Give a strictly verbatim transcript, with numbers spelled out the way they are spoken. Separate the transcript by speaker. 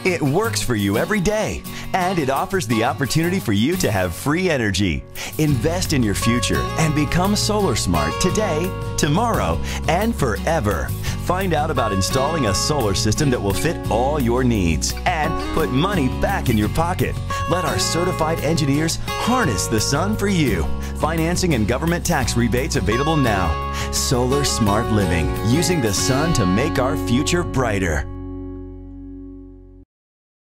Speaker 1: It works for you every day, and it offers the opportunity for you to have free energy. Invest in your future and become solar smart today, tomorrow, and forever. Find out about installing a solar system that will fit all your needs and put money back in your pocket. Let our certified engineers harness the sun for you. Financing and government tax rebates available now. Solar Smart Living, using the sun to make our future brighter.